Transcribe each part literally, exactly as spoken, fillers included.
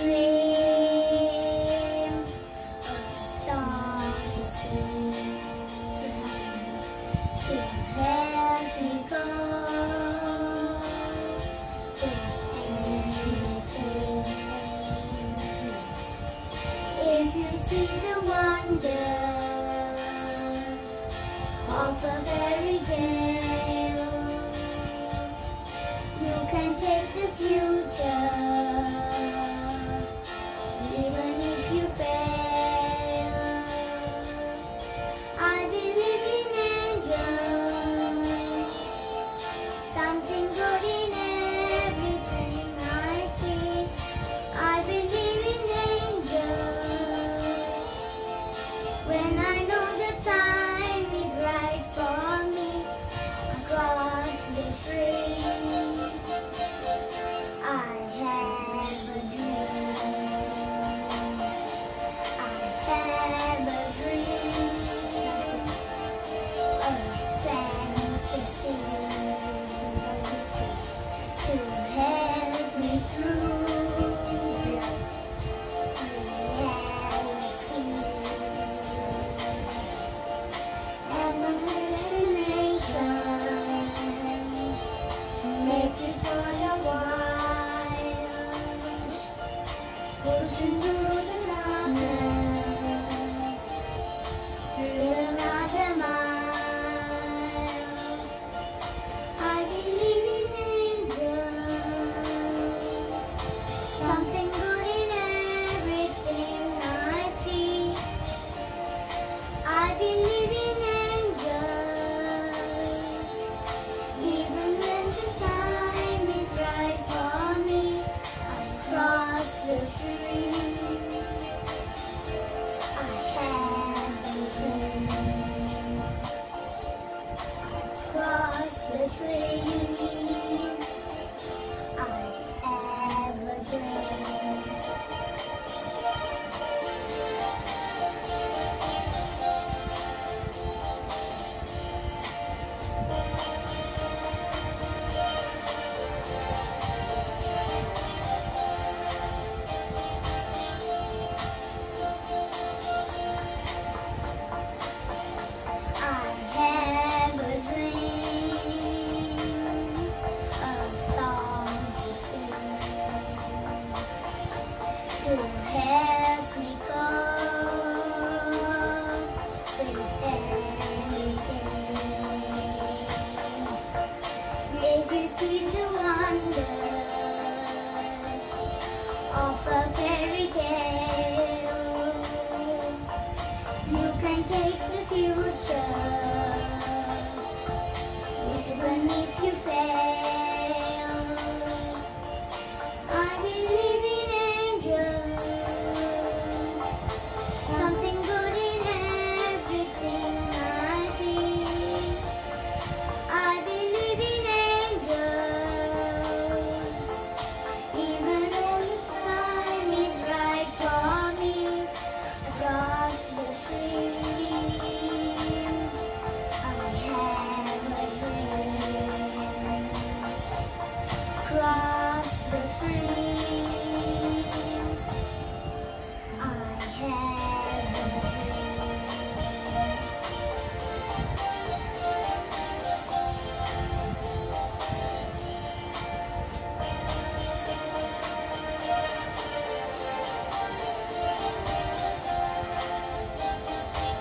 dream, a song to sing, to help me go with anything. If you see the wonder of a fairy tale, you can take the future, even if you fail. I believe in angels, something good in everything I see. I believe in angels, when I know the time is right for me. Across the street, I have a dream. I have a dream, a fantasy to help me through reality. And my destination, make it for a while, pushing through the darkness, still not a mile. I believe in angels, something good in everything I see. I believe in angels, even when the time is right for me. I cross the street, I have a dream. I cross the street, I have a dream. I have a dream, a song to sing, to help me go with anything. If you see the wonder of a fairy tale, you can take the future, even if you fail. I believe in angels, something good in everything I see. I believe in angels, even when the time is right for me. Across the stream, I have a dream. Cross the stream, I have a dream.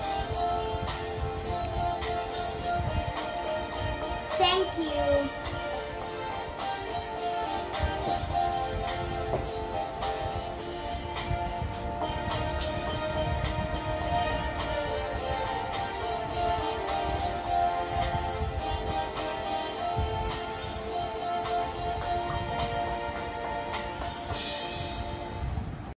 Thank you.